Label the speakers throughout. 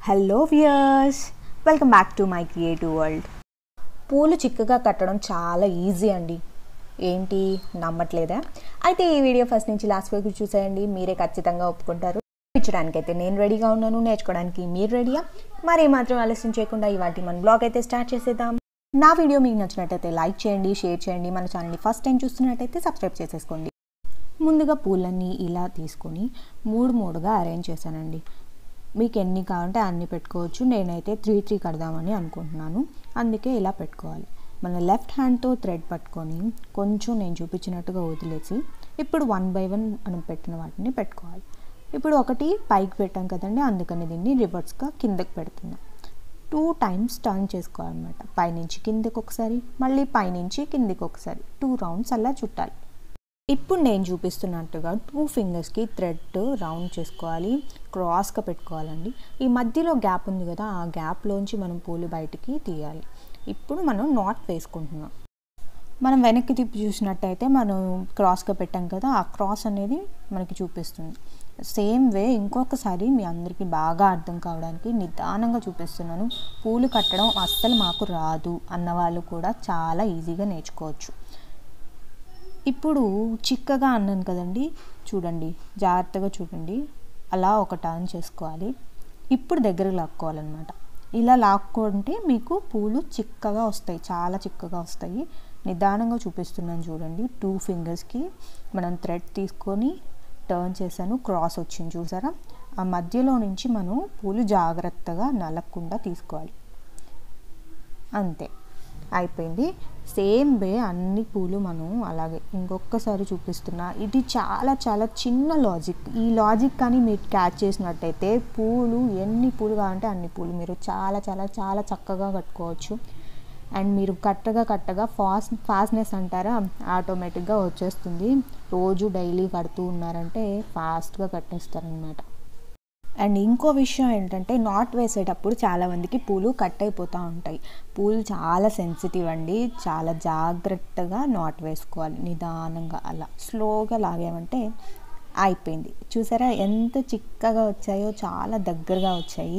Speaker 1: Hello viewers, welcome back to my creative world. పూలు చిక్కగా కట్టడం చాలా ఈజీ అండి. ఏంటి నమ్మట్లేదా? అయితే ఈ వీడియో ఫస్ట్ నుంచి లాస్ట్ వరకు చూసేయండి, మీరే ఖచ్చితంగా ఒప్పుకుంటారు. నేర్చుకోవడానికి అయితే నేను రెడీగా ఉన్నాను, నేర్చుకోవడానికి మీరు రెడీయా? మరి మాత్రం ఆలస్యం చేయకుండా ఇవాటి మన బ్లాగ్ అయితే స్టార్ట్ చేసేద్దాం. నా వీడియో మీకు నచ్చినట్టయితే లైక్ చేయండి, షేర్ చేయండి. మన ఛానల్ని ఫస్ట్ టైం చూస్తున్నట్టయితే సబ్స్క్రైబ్ చేసేసుకోండి. ముందుగా పూలన్నీ ఇలా తీసుకొని మూడుగా అరేంజ్ చేశానండి. మీకు ఎన్ని కావాలంటే అన్ని పెట్టుకోవచ్చు. నేనైతే 3 కడదామని అనుకుంటున్నాను, అందుకే ఇలా పెట్టుకోవాలి. మన లెఫ్ట్ హ్యాండ్తో థ్రెడ్ పట్టుకొని కొంచెం నేను చూపించినట్టుగా వదిలేసి ఇప్పుడు 1 by 1 మనం పెట్టిన వాటిని పెట్టుకోవాలి. ఇప్పుడు ఒకటి పైకి పెట్టాం కదండి, అందుకని దీన్ని రివర్స్గా కిందకి పెడుతున్నాం. 2 times టర్న్ చేసుకోవాలన్నమాట. పైనుంచి కిందకి ఒకసారి, మళ్ళీ పైనుంచి కిందకి ఒకసారి 2 rounds అలా చుట్టాలి. ఇప్పుడు నేను చూపిస్తున్నట్టుగా 2 fingersకి థ్రెడ్ రౌండ్ చేసుకోవాలి, క్రాస్గా పెట్టుకోవాలండి. ఈ మధ్యలో గ్యాప్ ఉంది కదా, ఆ గ్యాప్లోంచి మనం పూలు బయటికి తీయాలి. ఇప్పుడు మనం నాట్ వేసుకుంటున్నాం. మనం వెనక్కి తిప్పి చూసినట్టయితే మనం క్రాస్గా పెట్టాం కదా, ఆ క్రాస్ అనేది మనకి చూపిస్తుంది. సేమ్ వే ఇంకొకసారి మీ అందరికీ బాగా అర్థం కావడానికి నిదానంగా చూపిస్తున్నాను. పూలు కట్టడం అస్సలు మాకు రాదు అన్న వాళ్ళు కూడా చాలా ఈజీగా నేర్చుకోవచ్చు. ఇప్పుడు చిక్కగా అన్నాను కదండి, చూడండి, జాగ్రత్తగా చూడండి. అలా ఒక టర్న్ చేసుకోవాలి. ఇప్పుడు దగ్గరకు లాక్కోవాలన్నమాట. ఇలా లాక్కుంటే మీకు పూలు చిక్కగా వస్తాయి, చాలా చిక్కగా వస్తాయి. నిదానంగా చూపిస్తున్నాను చూడండి. 2 fingersకి మనం థ్రెడ్ తీసుకొని టర్న్ చేశాను, క్రాస్ వచ్చింది చూసారా? ఆ మధ్యలో నుంచి మనం పూలు జాగ్రత్తగా నలగకుండా తీసుకోవాలి. అంతే, అయిపోయింది. సేమ్ వే అన్ని పూలు మనం అలాగే ఇంకొకసారి చూపిస్తున్నా. ఇది చాలా చాలా చిన్న లాజిక్. ఈ లాజిక్ కానీ మీరు క్యాచ్ చేసినట్టయితే పూలు ఎన్ని పూలు కావాలంటే అన్ని పూలు మీరు చాలా చాలా చాలా చక్కగా కట్టుకోవచ్చు. అండ్ మీరు కట్టగా ఫాస్ట్నెస్ అంటారా, ఆటోమేటిక్గా వచ్చేస్తుంది. రోజు డైలీ కడుతూ ఉన్నారంటే ఫాస్ట్గా కట్టేస్తారనమాట. అండ్ ఇంకో విషయం ఏంటంటే, నాట్ వేసేటప్పుడు చాలామందికి పూలు కట్ అయిపోతూ ఉంటాయి. పూలు చాలా సెన్సిటివ్ అండి, చాలా జాగ్రత్తగా నాట్ వేసుకోవాలి. నిదానంగా అలా స్లోగా లాగామంటే అయిపోయింది. చూసారా ఎంత చిక్కగా వచ్చాయో, చాలా దగ్గరగా వచ్చాయి.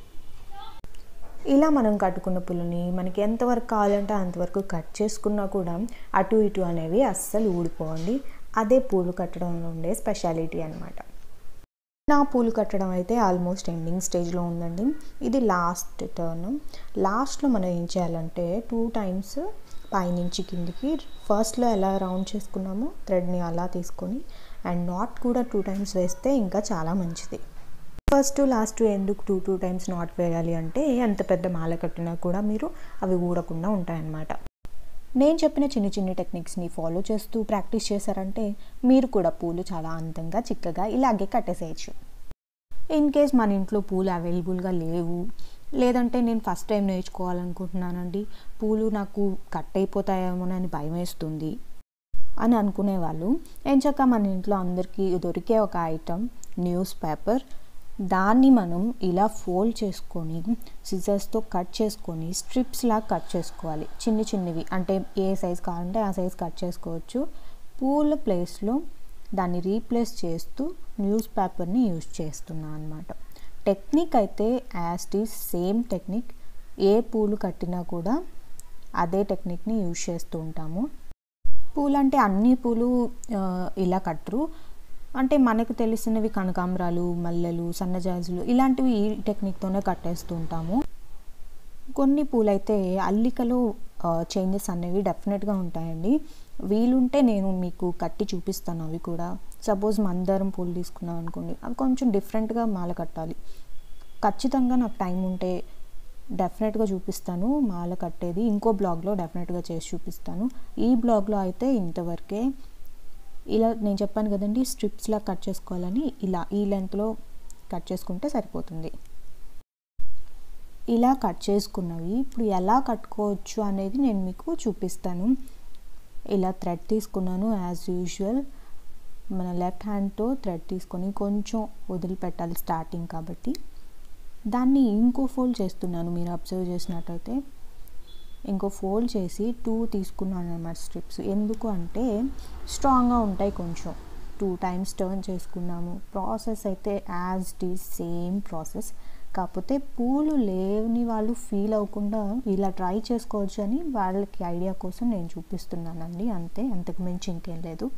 Speaker 1: ఇలా మనం కట్టుకున్న పూలని మనకి ఎంతవరకు కావాలంటే అంతవరకు కట్ చేసుకున్నా కూడా అటు ఇటు అనేవి అస్సలు ఊడిపోవండి. అదే పూలు కట్టడంలో ఉండే స్పెషాలిటీ అనమాట. నా పూలు కట్టడం అయితే ఆల్మోస్ట్ ఎండింగ్ స్టేజ్లో ఉందండి. ఇది లాస్ట్ టర్న్. లాస్ట్లో మనం ఏం చేయాలంటే 2 times పైనుంచి కిందికి ఫస్ట్లో ఎలా రౌండ్ చేసుకున్నామో థ్రెడ్ని అలా తీసుకొని అండ్ నాట్ కూడా 2 times వేస్తే ఇంకా చాలా మంచిది. ఫస్ట్ లాస్ట్ ఎందుకు 2 times నాట్ వేయాలి అంటే, ఎంత పెద్ద మాల కట్టినా కూడా మీరు అవి ఊడకుండా ఉంటాయన్నమాట. నేను చెప్పిన చిన్న చిన్న టెక్నిక్స్ని ఫాలో చేస్తూ ప్రాక్టీస్ చేశారంటే మీరు కూడా పూలు చాలా అందంగా చిక్కగా ఇలాగే కట్టేసేయచ్చు. ఇన్ కేస్ మన ఇంట్లో పూలు అవైలబుల్గా లేవు, లేదంటే నేను ఫస్ట్ టైం నేర్చుకోవాలనుకుంటున్నానండి, పూలు నాకు కట్ అయిపోతాయేమోనని భయం వేస్తుంది అని అనుకునే వాళ్ళు ఎంచక్క మన ఇంట్లో అందరికీ దొరికే ఒక ఐటమ్ న్యూస్ పేపర్. దాన్ని మనం ఇలా ఫోల్డ్ చేసుకొని సిజర్స్తో కట్ చేసుకొని స్ట్రిప్స్లా కట్ చేసుకోవాలి. చిన్నవి అంటే ఏ సైజ్ కావాలంటే ఆ సైజ్ కట్ చేసుకోవచ్చు. పూల ప్లేస్లో దాన్ని రీప్లేస్ చేస్తూ న్యూస్ పేపర్ని యూజ్ చేస్తున్నాను అనమాట. టెక్నిక్ అయితే as it is same technique. ఏ పూలు కట్టినా కూడా అదే టెక్నిక్ని యూజ్ చేస్తూ ఉంటాము. పూలు అంటే అన్ని పూలు ఇలా కట్టరు. అంటే మనకు తెలిసినవి కనకాంబరాలు, మల్లెలు, సన్నజాజులు ఇలాంటివి ఈ టెక్నిక్తోనే కట్టేస్తూ ఉంటాము. కొన్ని పూలైతే అల్లికలో చేంజెస్ అనేవి డెఫినెట్గా ఉంటాయండి. వీలుంటే నేను మీకు కట్టి చూపిస్తాను అవి కూడా. సపోజ్ మందారం పూలు తీసుకున్నాం అనుకోండి, అవి కొంచెం డిఫరెంట్గా మాల కట్టాలి. ఖచ్చితంగా నాకు టైం ఉంటే డెఫినెట్గా చూపిస్తాను మాల కట్టేది. ఇంకో బ్లాగ్లో డెఫినెట్గా చేసి చూపిస్తాను. ఈ బ్లాగ్లో అయితే ఇంతవరకే. ఇలా నేను చెప్పాను కదండి, స్ట్రిప్స్లా కట్ చేసుకోవాలని. ఇలా ఈ లెంత్లో కట్ చేసుకుంటే సరిపోతుంది. ఇలా కట్ చేసుకున్నవి ఇప్పుడు ఎలా కట్టుకోవచ్చు అనేది నేను మీకు చూపిస్తాను. ఇలా థ్రెడ్ తీసుకున్నాను యాజ్ యూజువల్. మన లెఫ్ట్ హ్యాండ్తో థ్రెడ్ తీసుకొని కొంచెం వదిలిపెట్టాలి స్టార్టింగ్ కాబట్టి. దాన్ని ఇంకో ఫోల్డ్ చేస్తున్నాను. మీరు అబ్జర్వ్ చేసినట్టయితే ఇంకో ఫోల్డ్ చేసి 2 తీసుకున్నాను అన్నమాట స్ట్రిప్స్. ఎందుకు అంటే స్ట్రాంగ్గా ఉంటాయి కొంచెం. 2 times టర్న్ చేసుకున్నాము. ప్రాసెస్ అయితే as it is same process. కాకపోతే పూలు లేని వాళ్ళు ఫీల్ అవ్వకుండా ఇలా ట్రై చేసుకోవచ్చు అని వాళ్ళకి ఐడియా కోసం నేను చూపిస్తున్నానండి, అంతే, అంతకు మించి ఇంకేం లేదు.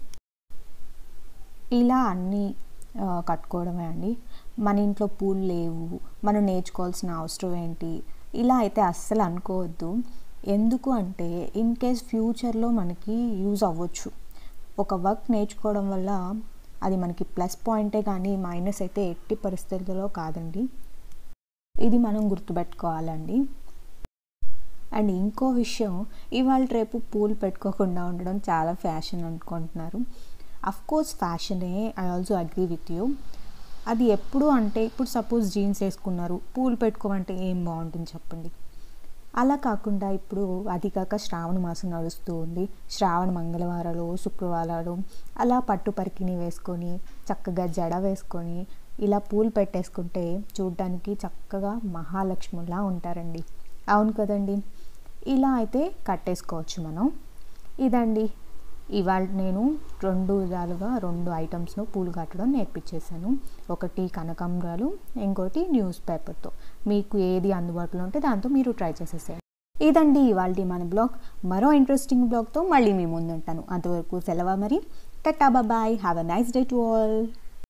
Speaker 1: ఇలా అన్నీ కట్టుకోవడమే అండి. మన ఇంట్లో పూలు లేవు, మనం నేర్చుకోవాల్సిన అవసరం ఏంటి, ఇలా అయితే అస్సలు అనుకోవద్దు. ఎందుకు అంటే ఇన్ కేస్ ఫ్యూచర్లో మనకి యూజ్ అవ్వచ్చు. ఒక వర్క్ నేర్చుకోవడం వల్ల అది మనకి ప్లస్ పాయింటే కానీ మైనస్ అయితే ఎట్టి పరిస్థితుల్లో కాదండి. ఇది మనం గుర్తుపెట్టుకోవాలండి. అండ్ ఇంకో విషయం, ఇవాళ రేపు పూలు పెట్టుకోకుండా ఉండడం చాలా ఫ్యాషన్ అనుకుంటున్నారు. కోర్స్ ఫ్యాషనే, I also agree with you. అది ఎప్పుడు అంటే ఇప్పుడు సపోజ్ జీన్స్ వేసుకున్నారు, పూలు పెట్టుకోమంటే ఏం బాగుంటుంది చెప్పండి. అలా కాకుండా ఇప్పుడు అది కాక శ్రావణ మాసం నడుస్తూ ఉంది. శ్రావణ మంగళవారాలు, శుక్రవారాలు అలా పట్టు పరికిణి వేసుకొని చక్కగా జడ వేసుకొని ఇలా పూలు పెట్టేసుకుంటే చూడ్డానికి చక్కగా మహాలక్ష్మిలా ఉంటారండి. అవును కదండి. ఇలా అయితే కట్టేసుకోవచ్చు మనం. ఇదండి ఇవాళ నేను 2 విధాలుగా 2 ఐటమ్స్ను పూలు కట్టడం నేర్పించేసాను. ఒకటి కనకాంబరాలు, ఇంకోటి న్యూస్ పేపర్తో. మీకు ఏది అందుబాటులో ఉంటే దాంతో మీరు ట్రై చేసేసేయండి. ఇదండి ఇవాళ మన బ్లాగ్. మరో ఇంట్రెస్టింగ్ బ్లాగ్తో మళ్ళీ మీ ముందు ఉంటాను. అంతవరకు సెలవు మరి. Tata, bye, have a nice day to all.